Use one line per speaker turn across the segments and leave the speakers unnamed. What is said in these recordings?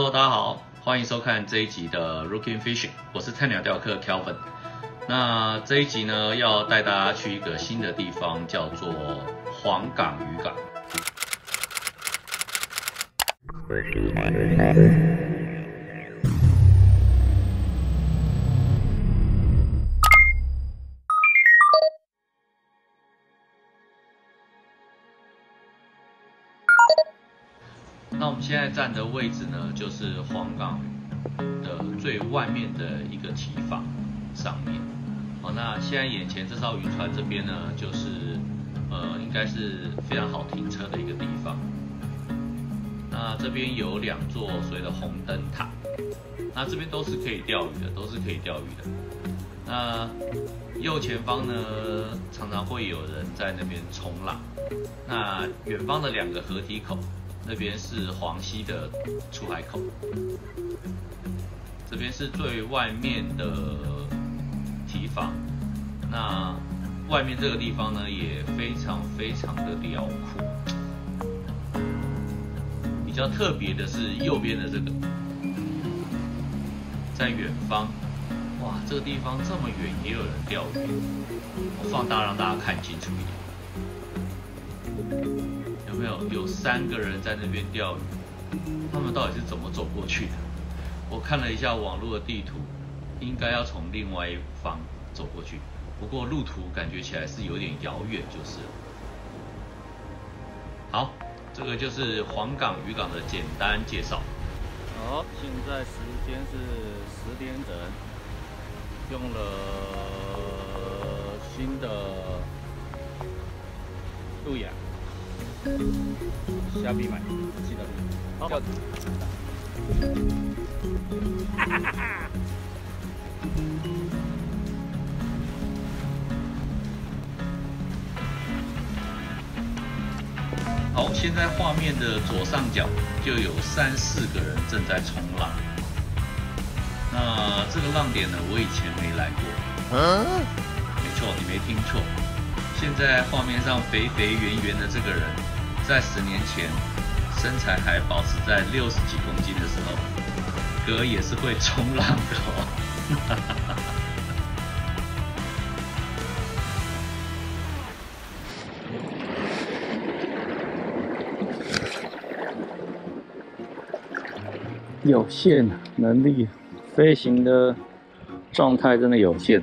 Hello， 大家好，欢迎收看这一集的 Rookin' Fishing， 我是菜鸟钓客 Kelvin。那这一集呢，要带大家去一个新的地方，叫做黄港渔港。那我们现在站的位置呢，就是黄港的最外面的一个堤防上面。好，那现在眼前这艘渔船这边呢，就是应该是非常好停车的一个地方。那这边有2座所谓的红灯塔，那这边都是可以钓鱼的，那右前方呢，常常会有人在那边冲浪。那远方的2个合体口，那边是黄溪的出海口，这边是最外面的堤防。那外面这个地方呢，也非常的辽阔。比较特别的是右边的这个，在远方，哇，这个地方这么远也有人钓鱼。我放大让大家看清楚一点。有没有3个人在那边钓鱼？他们到底是怎么走过去的？我看了一下网络的地图，应该要从另外一方走过去，不过路途感觉起来是有点遥远，就是了。好，这个就是黄港渔港的简单介绍。
好，现在时间是10点整，用了新的路亚。虾币买，记得。好。
好，现在画面的左上角就有3、4个人正在冲浪。那这个浪点呢，我以前没来过。没错，你没听错。现在画面上肥圆圆的这个人，在10年前身材还保持在60几公斤的时候，哥也是会冲浪的哦。
有限能力，飞行的状态真的有限。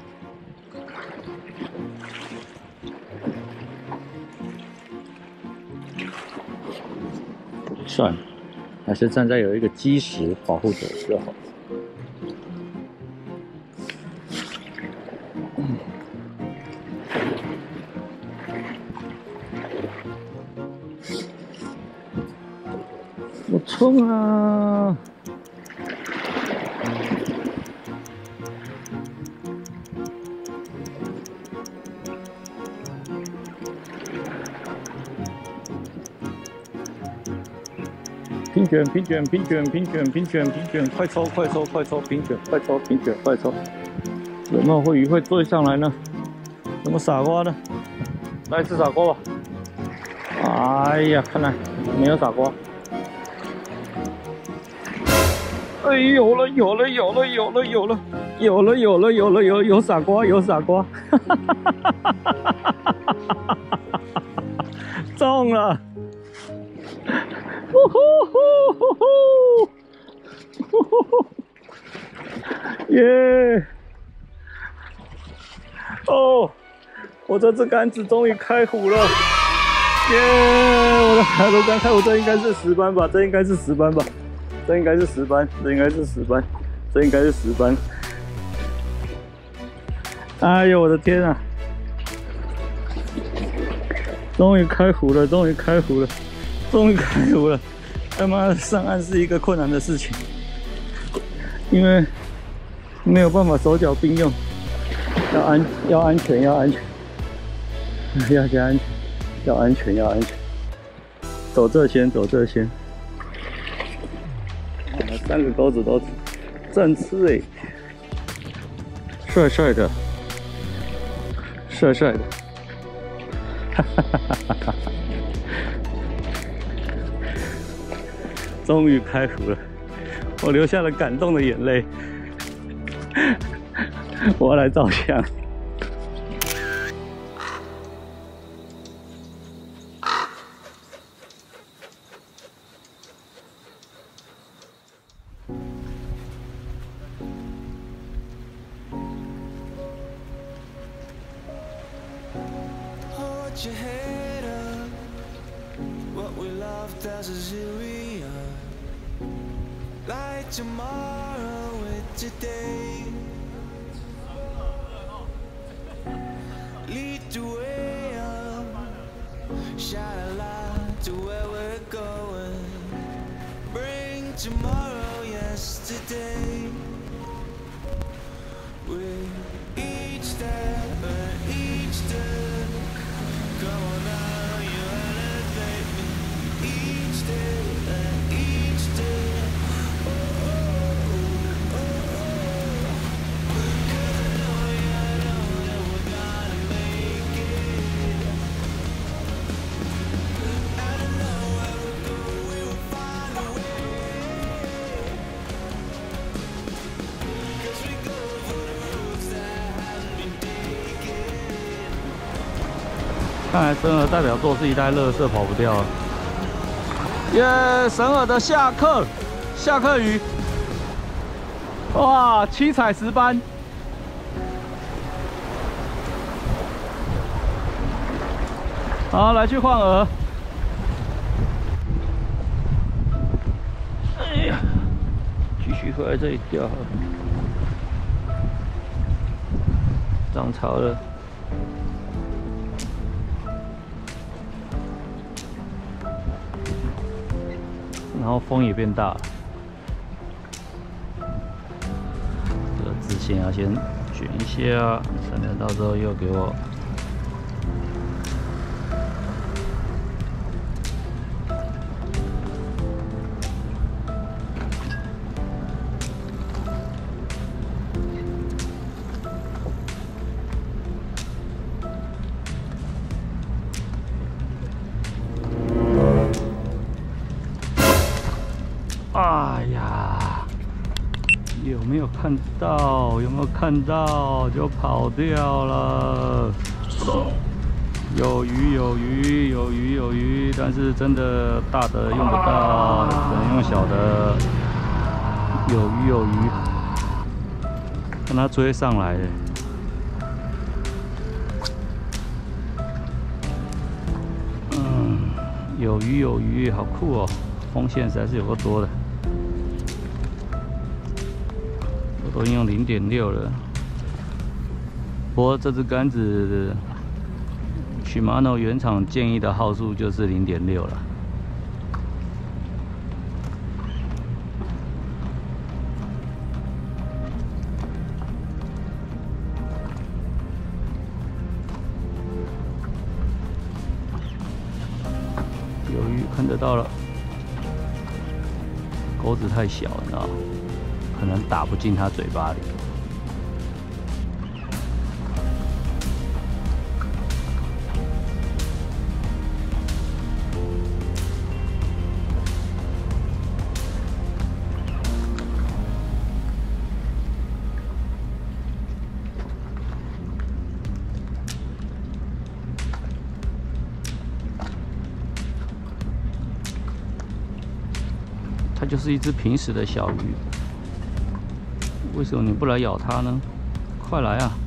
算了，还是站在有一个基石保护着就好。我冲啊！平卷，快抽，平卷，快抽！有没有鱼会追上来呢？有没有傻瓜呢？来吃傻瓜吧！哎呀，看来没有傻瓜。哎，有了，傻瓜！中了！耶！哦，我这只杆子终于开湖了！耶！我的海螺竿开湖，这应该是10班吧？这应该是10班！哎呦，我的天啊！终于开湖了！他妈上岸是一个困难的事情，因为没有办法手脚并用，要安全，走这先。3个钩子都正吃欸，帅的，哈哈。终于开湖了， 我流下了感动的眼泪。我要来照相。
Hold your head up. What we loved as is who we are. Like tomorrow with today. Lead the way up. Shine a light to where we're going. Bring tomorrow yesterday. With each step and each step. Come on now, you elevate me. Each day and each day. Oh, oh, oh, oh. 'Cause I know, yeah, I know that we're gonna make it. And I know where we go, we will find a way. 'Cause we go for the roads that haven't been taken.
看来神尔代表作是一袋垃圾跑不掉了。耶，神尔的下课鱼，哇，七彩石斑。好，来去换饵。哎呀，继续回来这里钓。涨潮了。然后风也变大了，这个支线要先卷一下，省得到时候又给我。哎呀，有没有看到？有没有看到？就跑掉了。有鱼，有鱼，有鱼，有鱼，但是真的大的用不到，只能用小的。有鱼，有鱼，看它追上来了。有鱼，有鱼，好酷哦！风线实在是有够多的。我都用0.6了，不过这支杆子Shimano 原厂建议的号数就是0.6了。有鱼看得到了，钩子太小，你知道吗？可能打不进它嘴巴里。它就是一只平时的小鱼。为什么你不来咬它呢？快来啊！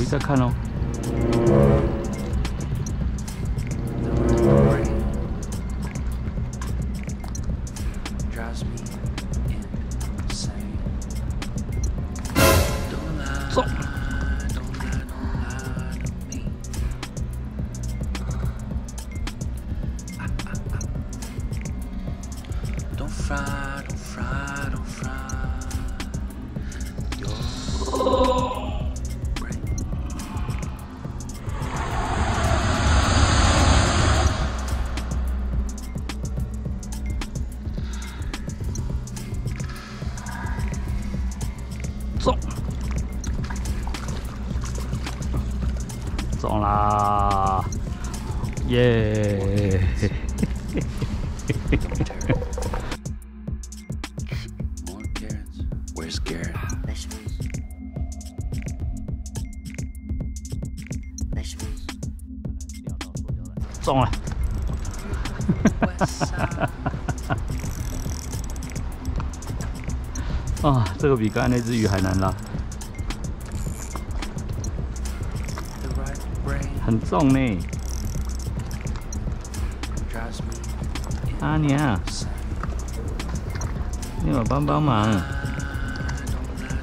再看哦。
Drives me insane. Don't lie,
走，
don't lie to me. Don't fry, don't fry, don't fry your brain.
走，走啦，耶！
More Karens. Where's Garrett? Vegetables.
中了。
West side.
啊，这个比刚才那只鱼还难拉，
The right brain
很重呢。
drives me
阿娘，
insane.
你我帮帮忙。
Don't lie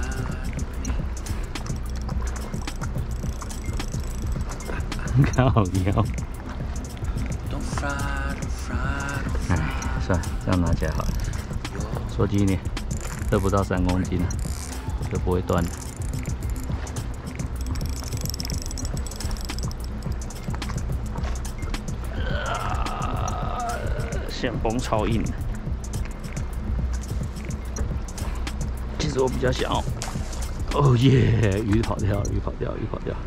to me.
靠腰。
Don't fry, don't fry, don't
哎，算了，这样拿起来好了。
fry.
说轻一点，这不到3公斤了，就不会断的。线绷超硬的。其实我比较想要，哦耶，鱼跑掉，鱼跑掉，鱼跑掉，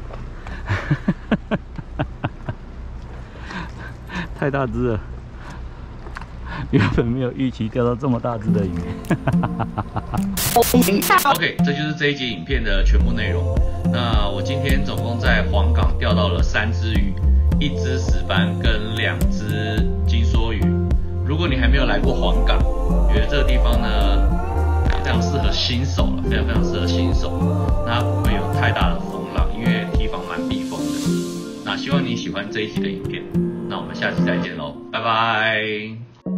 太大只了。 原本没有预期钓到这么大只的鱼。
OK， 这就是这一节影片的全部内容。那我今天总共在黄港钓到了3只鱼，1只石斑跟2只金梭鱼。如果你还没有来过黄港，觉得这个地方呢非常适合新手了，非常适合新手。那它不会有太大的风浪，因为堤防蛮避风的。那希望你喜欢这一期的影片，那我们下期再见喽，拜拜。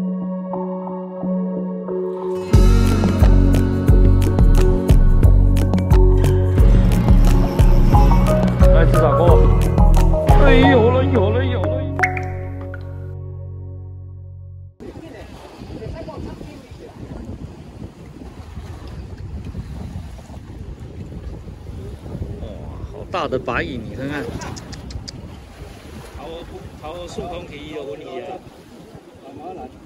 来吃砂锅。哎，有了，有了，有了。哇，好大的白蚁，你看看。
头数通体有问题啊！